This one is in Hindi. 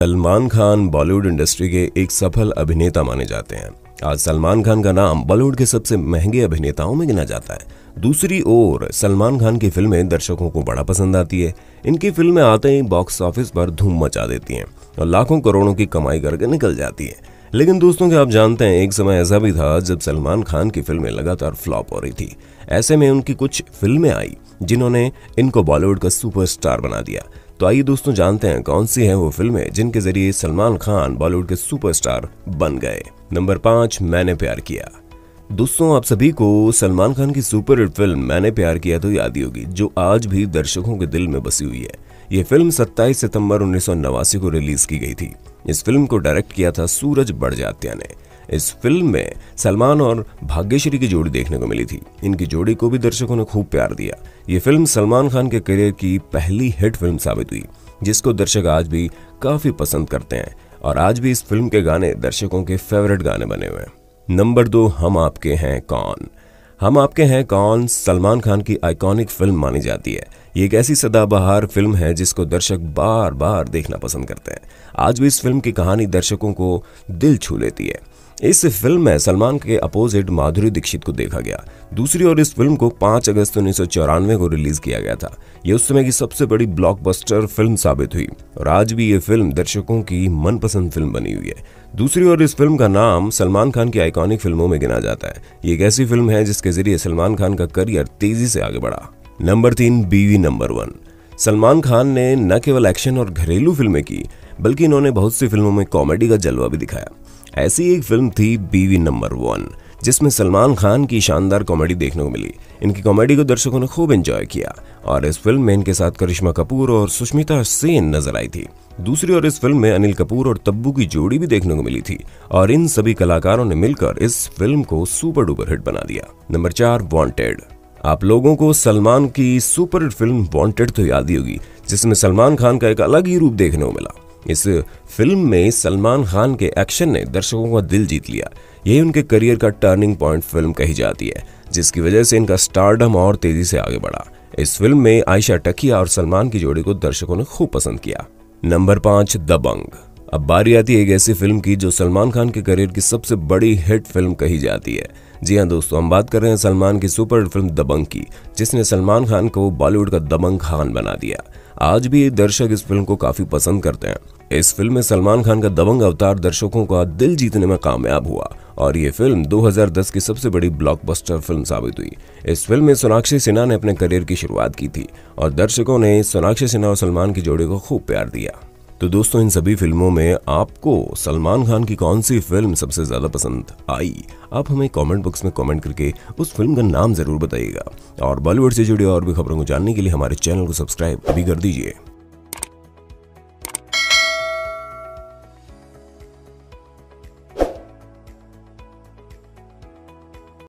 सलमान खान बॉलीवुड इंडस्ट्री के एक सफल अभिनेता माने जाते हैं। आज सलमान खान का नाम बॉलीवुड के सबसे महंगे अभिनेताओं में गिना जाता है। दूसरी ओर सलमान खान की फिल्में दर्शकों को बड़ा पसंद आती है। इनकी फिल्में आते ही बॉक्स ऑफिस पर धूम मचा देती हैं और लाखों करोड़ों की कमाई करके निकल जाती है। लेकिन दोस्तों, क्या आप जानते हैं, एक समय ऐसा भी था जब सलमान खान की फिल्में लगातार फ्लॉप हो रही थी। ऐसे में उनकी कुछ फिल्में आई जिन्होंने इनको बॉलीवुड का सुपरस्टार बना दिया। तो आइए दोस्तों, जानते हैं कौन सी हैं वो फिल्में जिनके जरिए सलमान खान बॉलीवुड के सुपरस्टार बन गए। नंबर 5, मैंने प्यार किया। दोस्तों, आप सभी को सलमान खान की सुपर हिट फिल्म मैंने प्यार किया तो याद ही होगी, जो आज भी दर्शकों के दिल में बसी हुई है। ये फिल्म 27 सितंबर 1989 को रिलीज की गई थी। इस फिल्म को डायरेक्ट किया था सूरज बड़जात्या ने। इस फिल्म में सलमान और भाग्यश्री की जोड़ी देखने को मिली थी। इनकी जोड़ी को भी दर्शकों ने खूब प्यार दिया। ये फिल्म सलमान खान के करियर की पहली हिट फिल्म साबित हुई, जिसको दर्शक आज भी काफी पसंद करते हैं और आज भी इस फिल्म के गाने दर्शकों के फेवरेट गाने बने हुए हैं। नंबर 2, हम आपके हैं कौन। हम आपके हैं कौन सलमान खान की आइकॉनिक फिल्म मानी जाती है। ये एक ऐसी सदाबहार फिल्म है जिसको दर्शक बार बार देखना पसंद करते हैं। आज भी इस फिल्म की कहानी दर्शकों को दिल छू लेती है। इस फिल्म में सलमान के अपोजिट माधुरी दीक्षित को देखा गया। दूसरी ओर इस फिल्म को 5 अगस्त 1994 को रिलीज किया गया था। ये उस समय की सबसे बड़ी ब्लॉकबस्टर फिल्म साबित हुई और आज भी ये फिल्म दर्शकों की मनपसंद फिल्म बनी हुई है। दूसरी ओर इस फिल्म का नाम सलमान खान की आइकॉनिक फिल्मों में गिना जाता है। ये एक ऐसी फिल्म है जिसके जरिए सलमान खान का करियर तेजी से आगे बढ़ा। नंबर 3, बीवी नंबर 1। सलमान खान ने न केवल एक्शन और घरेलू फिल्में की, बल्कि इन्होंने बहुत सी फिल्मों में कॉमेडी का जलवा भी दिखाया। ऐसी एक फिल्म थी बीवी नंबर 1, जिसमें सलमान खान की शानदार कॉमेडी देखने को मिली। इनकी कॉमेडी को दर्शकों ने खूब एंजॉय किया और इस फिल्म में इनके साथ करिश्मा कपूर और सुष्मिता सेन नजर आई थी। दूसरी ओर इस फिल्म में अनिल कपूर और तब्बू की जोड़ी भी देखने को मिली थी और इन सभी कलाकारों ने मिलकर इस फिल्म को सुपर डुपर हिट बना दिया। Number 4, wanted. आप लोगों को सलमान की सुपर हिट फिल्म वांटेड तो याद ही होगी, जिसमें सलमान खान का एक अलग ही रूप देखने को मिला। इस फिल्म में सलमान खान के एक्शन ने दर्शकों का दिल जीत लिया। यही उनके करियर का टर्निंग पॉइंट फिल्म कही जाती है, जिसकी वजह से इनका स्टारडम और तेजी से आगे बढ़ा। इस फिल्म में आयशा टकिया और सलमान की जोड़ी को दर्शकों ने खूब पसंद किया। नंबर 5, दबंग। अब बारी आती है एक ऐसी फिल्म की जो सलमान खान के करियर की सबसे बड़ी हिट फिल्म कही जाती है। जी हाँ दोस्तों, हम बात कर रहे हैं सलमान की सुपर हिट फिल्म दबंग की, जिसने सलमान खान को बॉलीवुड का दबंग खान बना दिया। आज भी दर्शक इस फिल्म को काफी पसंद करते हैं। इस फिल्म में सलमान खान का दबंग अवतार दर्शकों का दिल जीतने में कामयाब हुआ और ये फिल्म 2010 की सबसे बड़ी ब्लॉकबस्टर फिल्म साबित हुई। इस फिल्म में सोनाक्षी सिन्हा ने अपने करियर की शुरुआत की थी और दर्शकों ने सोनाक्षी सिन्हा और सलमान की जोड़ी को खूब प्यार दिया। तो दोस्तों, इन सभी फिल्मों में आपको सलमान खान की कौन सी फिल्म सबसे ज्यादा पसंद आई? आप हमें कमेंट बॉक्स में कमेंट करके उस फिल्म का नाम जरूर बताइएगा और बॉलीवुड से जुड़ी और भी खबरों को जानने के लिए हमारे चैनल को सब्सक्राइब अभी कर दीजिए।